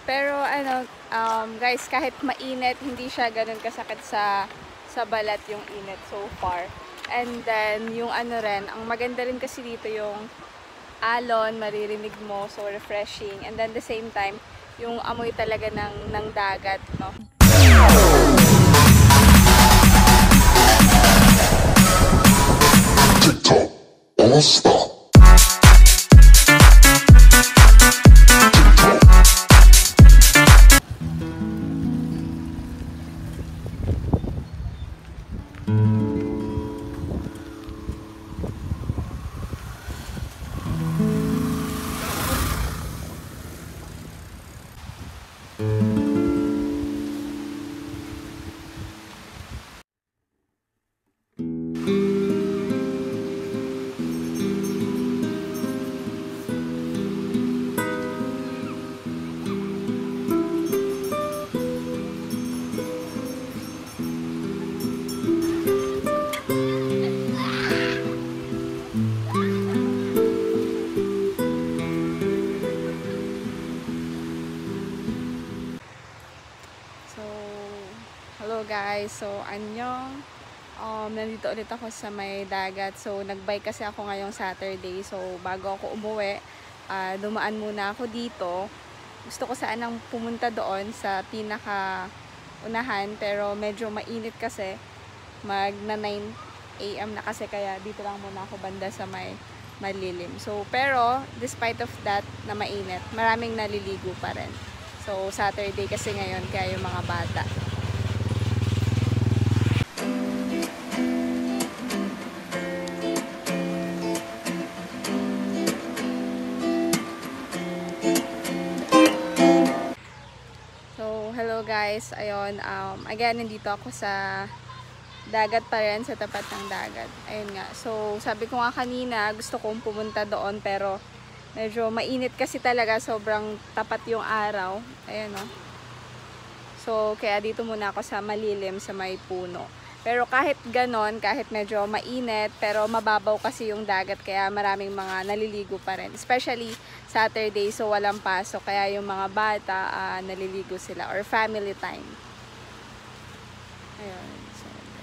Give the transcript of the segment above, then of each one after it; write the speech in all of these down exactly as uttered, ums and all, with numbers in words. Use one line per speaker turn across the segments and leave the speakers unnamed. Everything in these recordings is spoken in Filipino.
Pero ano, um, guys, kahit mainit, hindi siya ganun kasakit sa sa balat yung init so far. And then, yung ano rin, ang maganda rin kasi dito yung alon, maririnig mo, so refreshing. And then, the same time, yung amoy talaga ng, ng dagat, no?
TikTok All Star.
Hello guys, so anyong um, nandito ulit ako sa may dagat. So nagbike kasi ako ngayong Saturday. So bago ako umuwi, uh, dumaan muna ako dito. Gusto ko sanang pumunta doon sa pinaka unahan, pero medyo mainit kasi. Mag na nine A M na kasi, kaya dito lang muna ako banda sa may malilim. So pero despite of that na mainit, maraming naliligo pa rin. So Saturday kasi ngayon, kaya yung mga bata. Hello guys, ayun, um, again, nandito ako sa dagat pa rin, sa tapat ng dagat. Ayun nga, so sabi ko nga kanina, gusto kong pumunta doon, pero medyo mainit kasi talaga, sobrang tapat yung araw. Ayun o. So, kaya dito muna ako sa malilim, sa may puno. Pero kahit ganon, kahit medyo mainit, pero mababaw kasi yung dagat, kaya maraming mga naliligo pa rin. Especially Saturday, so walang pasok, kaya yung mga bata, uh, naliligo sila, or family time. Ayun. So,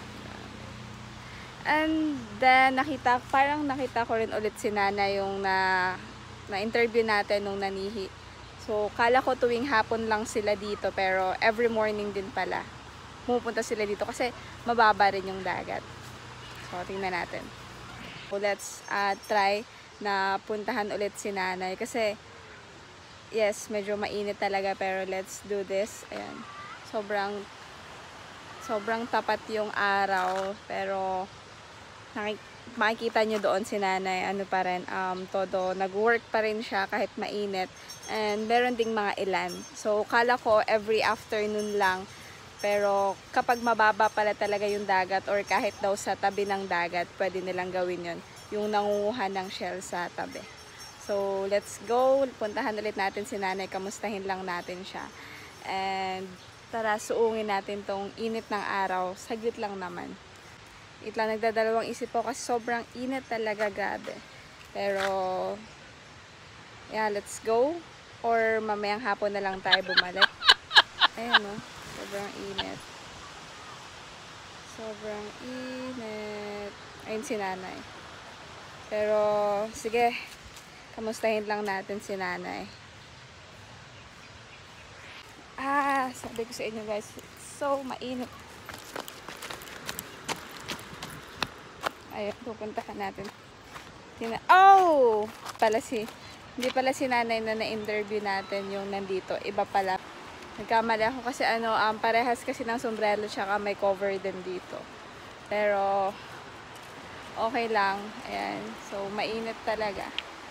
and then, nakita, parang nakita ko rin ulit si Nana yung na, na-interview natin nung nanihi. So, kala ko tuwing hapon lang sila dito, pero every morning din pala pumupunta sila dito kasi mababa rin yung dagat. So, tingnan natin. So, let's uh, try na puntahan ulit si Nanay kasi yes, medyo mainit talaga, pero let's do this. Ayan. Sobrang sobrang tapat yung araw, pero makikita nyo doon si Nanay, ano pa rin, um, todo, nag-work pa rin siya kahit mainit. And meron ding mga ilan. So, kala ko every afternoon lang. Pero kapag mababa pala talaga yung dagat, or kahit daw sa tabi ng dagat, pwede nilang gawin yun. Yung nangunguha ng shell sa tabi. So, let's go. Puntahan ulit natin si Nanay. Kamustahin lang natin siya. And tara, suungin natin tong init ng araw. Saglit lang naman. Itlang nagdadalawang isip ko kasi sobrang init talaga, grabe. Pero, yeah, let's go. Or mamayang hapon na lang tayo bumalik. Ayan o. Sobrang init. Sobrang init. Ayun si Nanay. Pero, sige. Kamustahin lang natin si Nanay. Ah, sabi ko sa inyo guys, so mainit. Ayun, pupuntahan natin. Tina oh! Pala si, hindi pala si Nanay na na-interview natin yung nandito. Iba pala. Nagkamali ako kasi ano, um, parehas kasi ng sombrero tsaka may cover din dito. Pero, okay lang. Ayan. So, mainit talaga.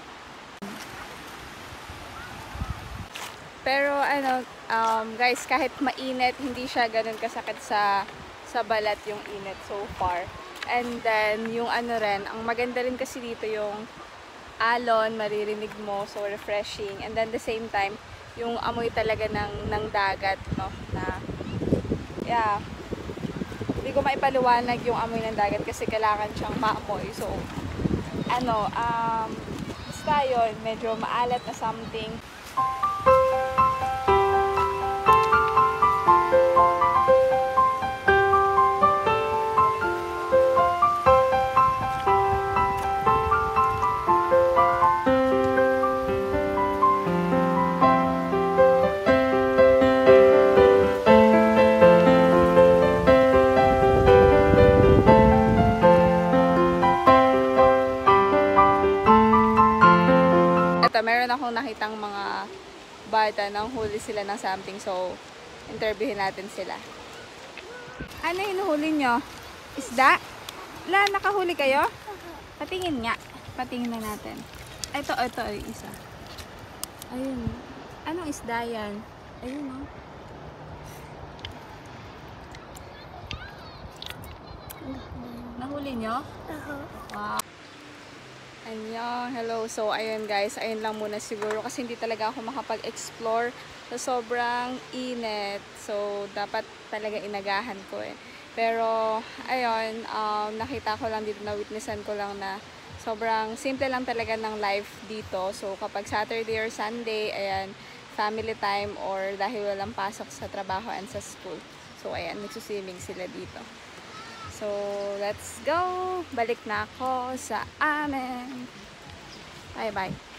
Pero, ano, um, guys, kahit mainit, hindi siya ganun kasakit sa, sa balat yung init so far. And then, yung ano rin, ang maganda rin kasi dito yung alon, maririnig mo, so refreshing. And then, the same time, yung amoy talaga ng, ng dagat, no, na, yeah, hindi ko maipaliwanag yung amoy ng dagat kasi kailangan siyang maamoy. So, ano, um, basta yun, medyo maalat na something. nakita nang huli sila ng something. So, interviewin natin sila. Ano hinuhuli nyo? Isda? La, nakahuli kayo? Patingin nga. Patingin na natin. Ito, ito, ay isa. Ayun. Anong isda yan? Ayun, oh. Nahuli nyo? Wow. Annyeong, hello. So, ayun guys, ayun lang muna siguro kasi hindi talaga ako makapag-explore sa sobrang init. So, dapat talaga inagahan ko eh. Pero, ayun, um, nakita ko lang dito, na-witnessan ko lang na sobrang simple lang talaga ng life dito. So, kapag Saturday or Sunday, ayan, family time or dahil walang pasok sa trabaho and sa school. So, ayan, nagsuswimming sila dito. So, let's go! Balik na ako sa amin. Bye-bye.